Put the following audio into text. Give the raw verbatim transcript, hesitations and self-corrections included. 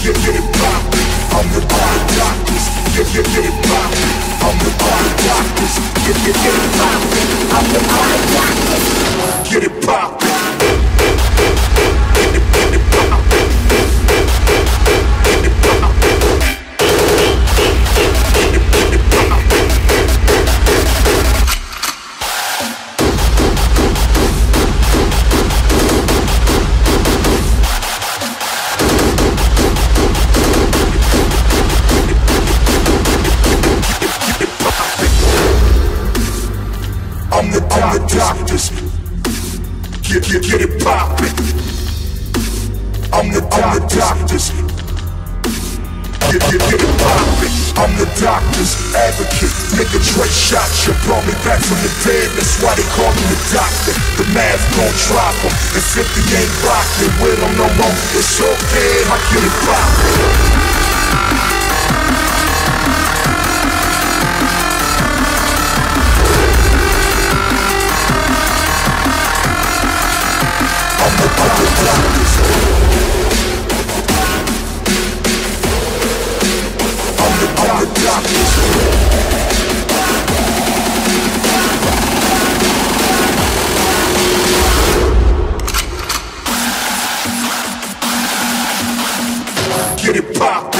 get, get it poppin'. I'm the eye doctors, get, get, get it poppin'. I'm the eye doctors, get, get, get it poppin'. I'm the eye doctors, get it poppin'. Get it, get it poppin'. Get it poppin'. Get it, get it poppin'. I'm the, I'm the doctors. Get, get, get it poppin'. I'm the, I'm the doctors. Get, get, get it poppin'. I'm the doctor's advocate. Nigga Dre shot you, brought me back from the dead. That's why they call me the doctor. The math gon' drop him. And fifty ain't rockin' with him no more. It's okay, I get it poppin'. I'm the, I'm the doctors. I'm the, I'm the doctors. Get it poppin'.